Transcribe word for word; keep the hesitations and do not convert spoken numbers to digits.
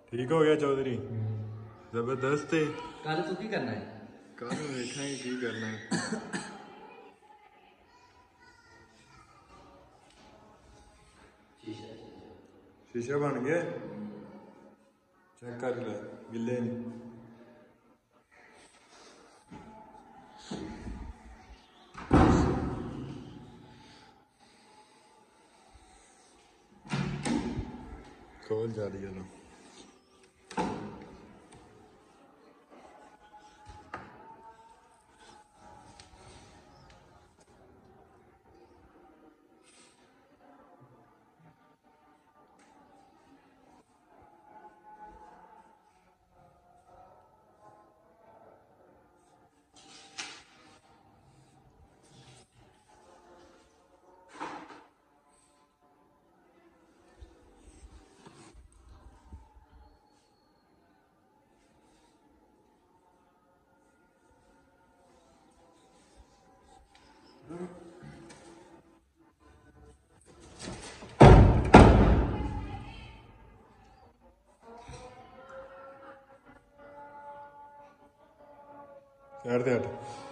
ठीक हो गया चौधरी, जबरदस्त है। कल तू की करना है? कल देखा की करना है। शीशा बन गया, चेक कर ले, गिले नहीं। खोल जा रही है ना। साढ़े आठ